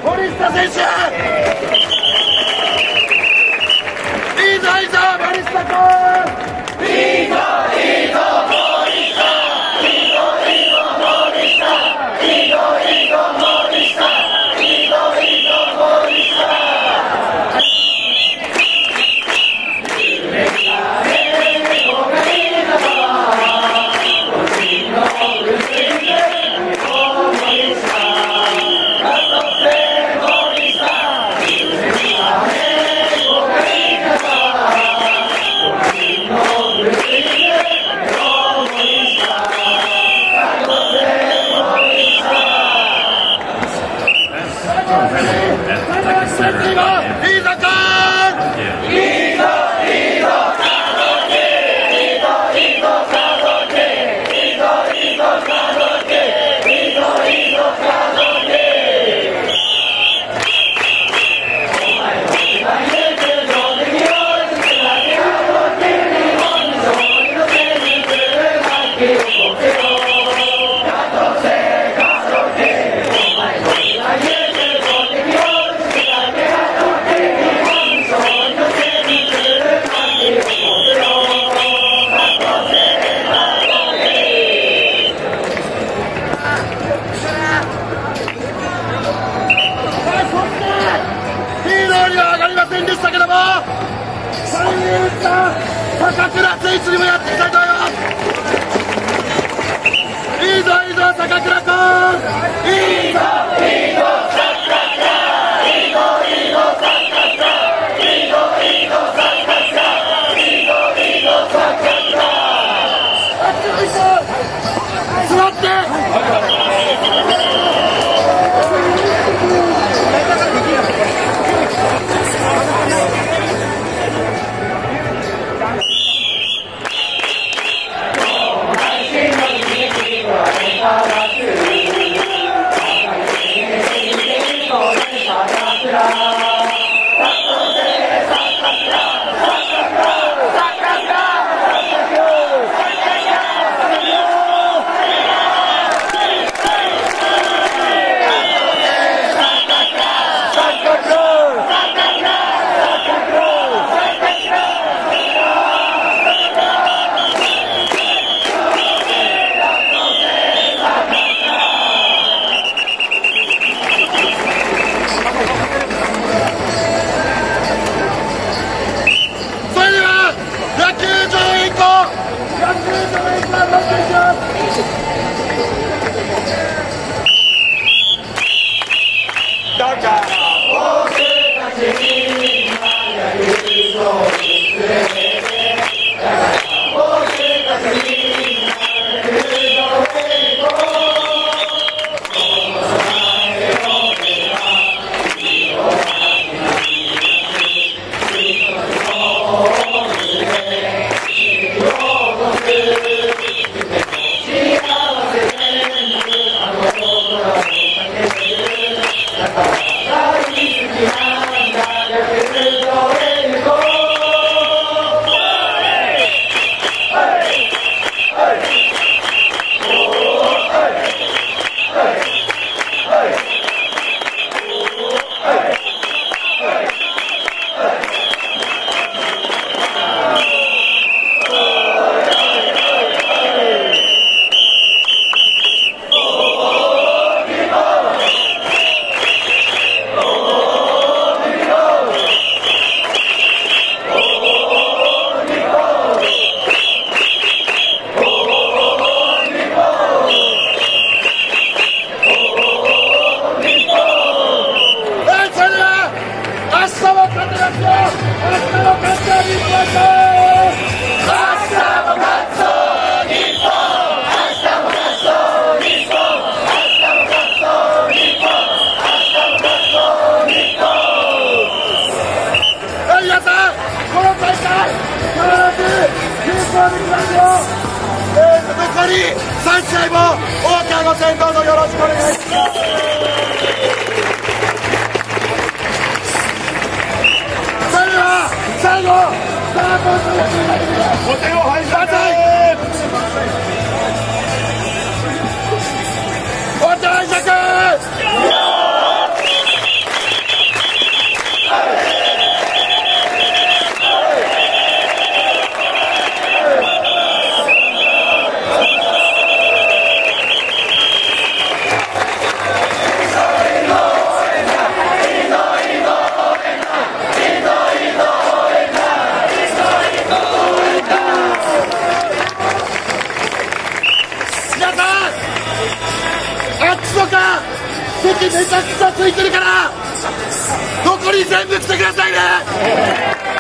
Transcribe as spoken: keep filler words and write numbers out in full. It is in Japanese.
森下選手、いいぞいいぞ森下君、いいぞいいぞ森下、いいぞいいぞ森下、いいぞいいぞ森下、いいぞいいぞ森下。坂倉選手にもやっていきたいと思います。いいぞいいぞ坂倉君、いいぞいいぞ坂倉、いいぞいいぞ坂倉、いいぞいいぞ坂倉、いいぞいいぞ坂倉、座って残りさん試合も大川の先導のよろしくお願いします。それでは最後スタートするお手を拝借お手を拝借皆さん、あっちとか席めちゃくちゃ空いてるから、どこに全部来てくださいね。